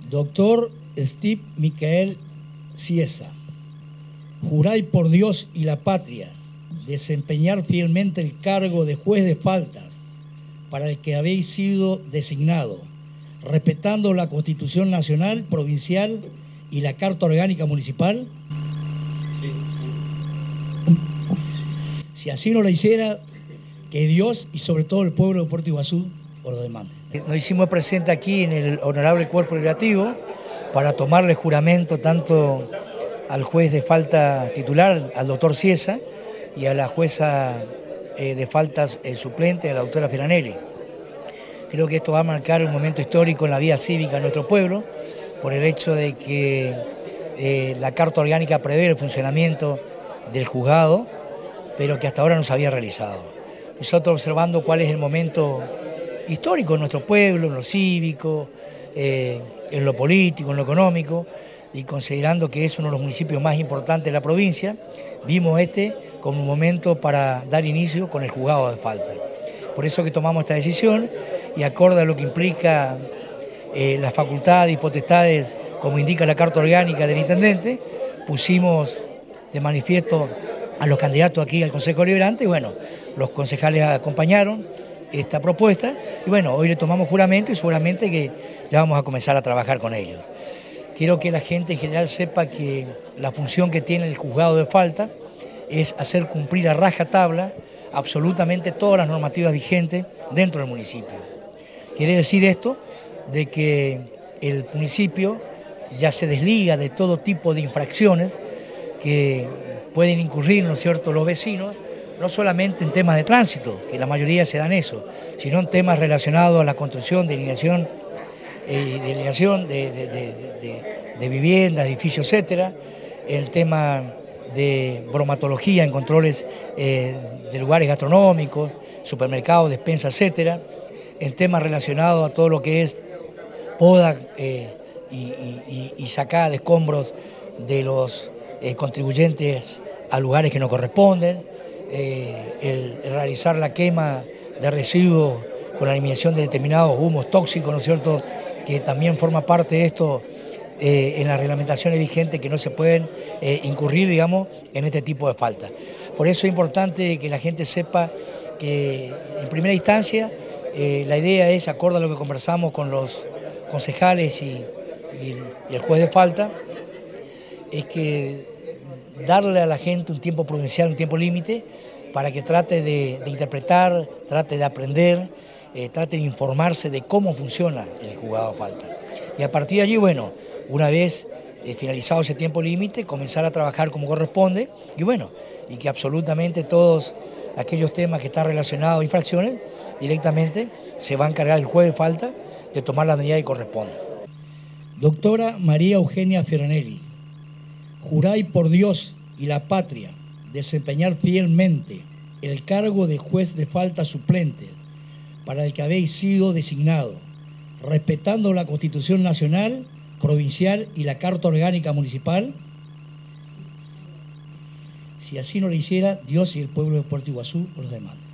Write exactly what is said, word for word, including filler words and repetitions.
Doctor Steve Michael Ciesa, juráis por Dios y la patria desempeñar fielmente el cargo de juez de faltas para el que habéis sido designado, respetando la Constitución Nacional, Provincial y la Carta Orgánica Municipal. Sí. Si así no lo hiciera, que Dios y sobre todo el pueblo de Puerto Iguazú os lo demande. Nos hicimos presente aquí en el honorable cuerpo legislativo para tomarle juramento tanto al juez de falta titular, al doctor Ciesa, y a la jueza eh, de faltas eh, suplente, a la doctora Firanelli. Creo que esto va a marcar un momento histórico en la vida cívica de nuestro pueblo, por el hecho de que eh, la Carta Orgánica prevé el funcionamiento del juzgado, pero que hasta ahora no se había realizado. Nosotros observando cuál es el momento histórico en nuestro pueblo, en lo cívico, eh, en lo político, en lo económico, y considerando que es uno de los municipios más importantes de la provincia, vimos este como un momento para dar inicio con el juzgado de falta. Por eso que tomamos esta decisión y acorde a lo que implica eh, las facultades y potestades, como indica la Carta Orgánica del Intendente, pusimos de manifiesto a los candidatos aquí al Consejo Deliberante y bueno, los concejales acompañaron esta propuesta y bueno, hoy le tomamos juramento y seguramente que ya vamos a comenzar a trabajar con ellos. Quiero que la gente en general sepa que la función que tiene el juzgado de falta es hacer cumplir a rajatabla absolutamente todas las normativas vigentes dentro del municipio. Quiere decir esto de que el municipio ya se desliga de todo tipo de infracciones que pueden incurrir, ¿no es cierto?, los vecinos, no solamente en temas de tránsito, que la mayoría se dan eso, sino en temas relacionados a la construcción, delineación, eh, delineación de, de, de, de, de viviendas, edificios, etcétera, el tema de bromatología en controles eh, de lugares gastronómicos, supermercados, despensas, etcétera, en temas relacionados a todo lo que es poda eh, y, y, y sacada de escombros de los eh, contribuyentes a lugares que no corresponden, eh, el, el realizar la quema de residuos con la eliminación de determinados humos tóxicos, ¿no es cierto?, que también forma parte de esto eh, en las reglamentaciones vigentes que no se pueden eh, incurrir, digamos, en este tipo de faltas. Por eso es importante que la gente sepa que en primera instancia eh, la idea es, acorde a lo que conversamos con los concejales y, y, y el juez de falta, es que darle a la gente un tiempo prudencial, un tiempo límite, para que trate de, de interpretar, trate de aprender, eh, trate de informarse de cómo funciona el juzgado de falta. Y a partir de allí, bueno, una vez eh, finalizado ese tiempo límite, comenzar a trabajar como corresponde, y bueno, y que absolutamente todos aquellos temas que están relacionados a infracciones, directamente se va a encargar el juez de falta de tomar la medida que corresponda. Doctora María Eugenia Firanelli, juráis por Dios y la patria desempeñar fielmente el cargo de juez de falta suplente para el que habéis sido designado, respetando la Constitución Nacional, Provincial y la Carta Orgánica Municipal. Si así no lo hiciera, Dios y el pueblo de Puerto Iguazú os lo demandan.